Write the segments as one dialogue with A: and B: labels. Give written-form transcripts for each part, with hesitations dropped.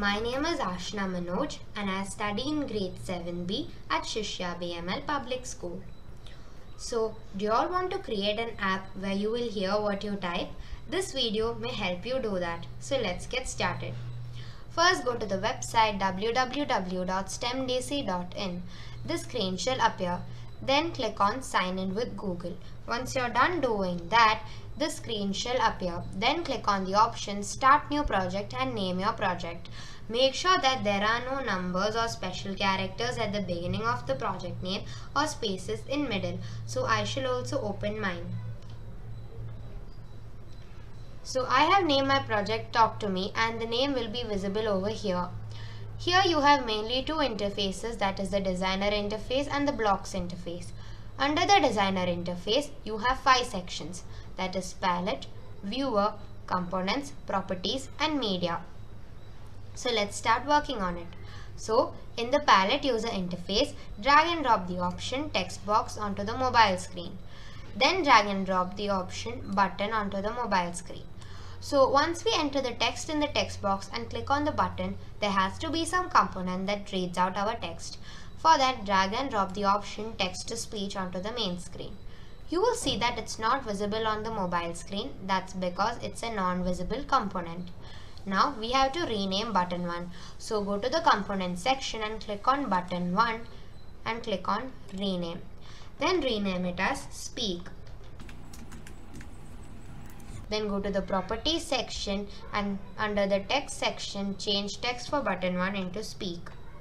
A: My name is Ashna Manoj and I study in grade 7B at Shishya BML Public School. So, do you all want to create an app where you will hear what you type? This video may help you do that. So, let's get started. First, go to the website www.stemdc.in. This screen shall appear. Then click on Sign in with Google. Once you're done doing that, this screen shall appear. Then click on the option Start New Project and name your project. Make sure that there are no numbers or special characters at the beginning of the project name or spaces in middle. So I shall also open mine. So I have named my project Talk to Me and the name will be visible over here. Here you have mainly two interfaces, that is the designer interface and the blocks interface. Under the designer interface you have 5 sections, that is palette, viewer, components, properties and media. So let's start working on it. So in the palette user interface, drag and drop the option text box onto the mobile screen. Then drag and drop the option button onto the mobile screen. So once we enter the text in the text box and click on the button, there has to be some component that reads out our text. For that, drag and drop the option text to speech onto the main screen. You will see that it's not visible on the mobile screen. That's because it's a non-visible component. Now we have to rename button 1. So go to the component section and click on button 1 and click on rename. Then rename it as speak. Then go to the properties section and under the text section change text for button 1 into speak.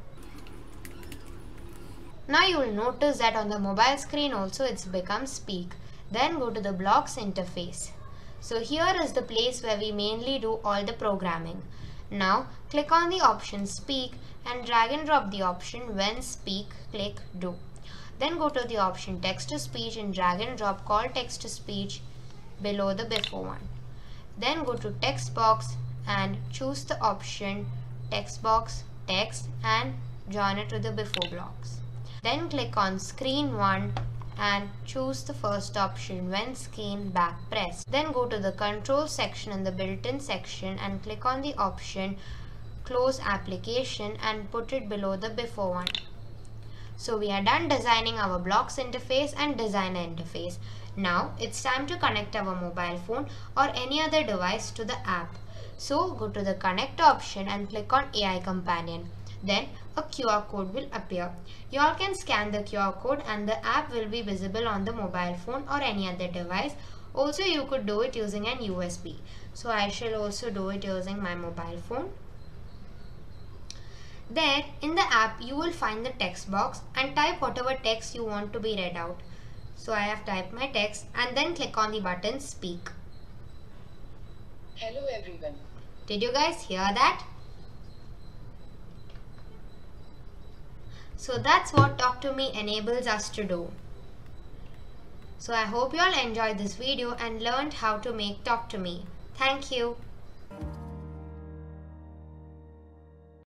A: Now you will notice that on the mobile screen also it's become speak. Then go to the blocks interface. So here is the place where we mainly do all the programming. Now click on the option speak and drag and drop the option when speak, click do. Then go to the option text to speech and drag and drop call text to speech below the before one. Then go to text box and choose the option text box text and join it to the before blocks. Then click on screen 1 and choose the first option when screen back press. Then go to the control section in the built-in section and click on the option close application and put it below the before one. So we are done designing our blocks interface and designer interface. Now it's time to connect our mobile phone or any other device to the app. So go to the connect option and click on AI companion. Then a QR code will appear. You all can scan the QR code and the app will be visible on the mobile phone or any other device. Also you could do it using an USB. So I shall also do it using my mobile phone. There in the app you will find the text box and type whatever text you want to be read out. So I have typed my text and then click on the button speak.
B: Hello everyone.
A: Did you guys hear that? So that's what Talk to Me enables us to do. So I hope you all enjoyed this video and learned how to make Talk to Me. Thank you.